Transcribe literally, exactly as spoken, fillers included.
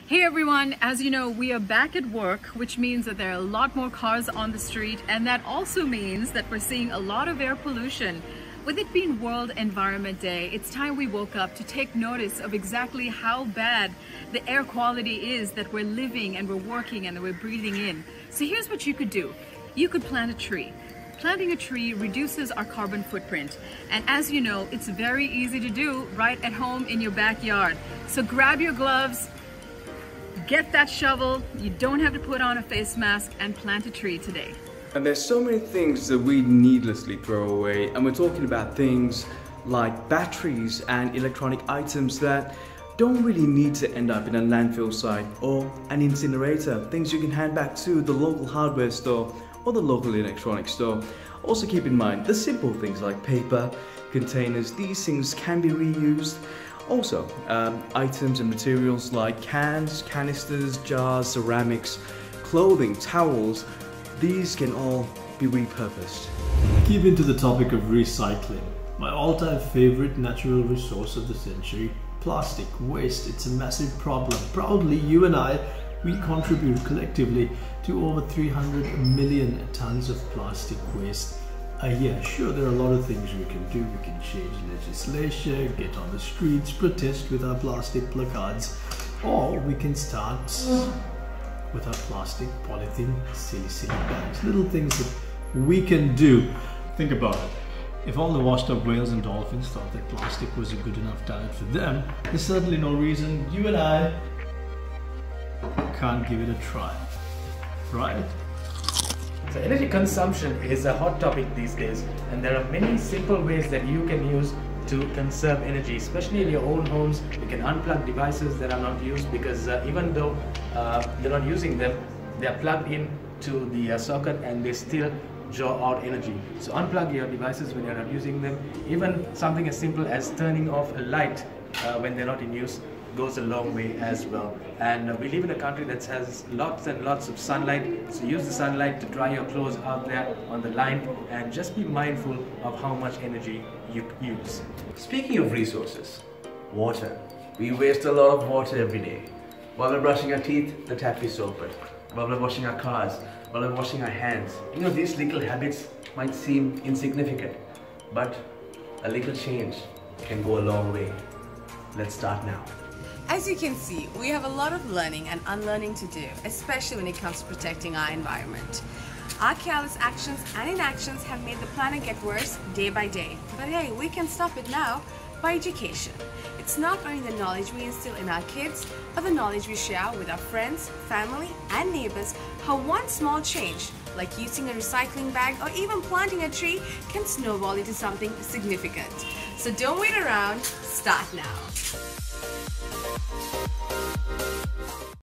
Hey everyone, as you know, we are back at work, which means that there are a lot more cars on the street, and that also means that we're seeing a lot of air pollution. With it being World Environment Day, it's time we woke up to take notice of exactly how bad the air quality is that we're living and we're working and that we're breathing in. So here's what you could do. You could plant a tree. Planting a tree reduces our carbon footprint. And as you know, it's very easy to do right at home in your backyard. So grab your gloves, get that shovel, you don't have to put on a face mask, and plant a tree today. And there's so many things that we needlessly throw away, and we're talking about things like batteries and electronic items that don't really need to end up in a landfill site or an incinerator, things you can hand back to the local hardware store or the local electronics store. Also keep in mind the simple things like paper, containers, these things can be reused. Also, um, items and materials like cans, canisters, jars, ceramics, clothing, towels, these can all be repurposed. Keeping to the topic of recycling, my all-time favorite natural resource of the century, plastic waste. It's a massive problem. Proudly, you and I, we contribute collectively to over three hundred million tons of plastic waste a year. Sure, there are a lot of things we can do. We can change legislation, get on the streets, protest with our plastic placards, or we can start with our plastic, polythene, silly, silly bags. Little things that we can do. Think about it. If all the washed up whales and dolphins thought that plastic was a good enough diet for them, there's certainly no reason you and I can't give it a try, right? So energy consumption is a hot topic these days, and there are many simple ways that you can use to conserve energy, especially in your own homes. You can unplug devices that are not used, because uh, even though uh, you're not using them, they are plugged in to the uh, socket and they still draw out energy. So unplug your devices when you're not using them. Even something as simple as turning off a light uh, when they're not in use goes a long way as well. And uh, we live in a country that has lots and lots of sunlight, so use the sunlight to dry your clothes out there on the line, and just be mindful of how much energy you use. Speaking of resources, water. We waste a lot of water every day. While we're brushing our teeth, the tap is open. While we're washing our cars, while we're washing our hands. You know, these little habits might seem insignificant, but a little change can go a long way. Let's start now. As you can see, we have a lot of learning and unlearning to do, especially when it comes to protecting our environment. Our careless actions and inactions have made the planet get worse day by day. But hey, we can stop it now by education. It's not only the knowledge we instill in our kids, but the knowledge we share with our friends, family, and neighbors, how one small change, like using a recycling bag or even planting a tree, can snowball into something significant. So don't wait around, start now.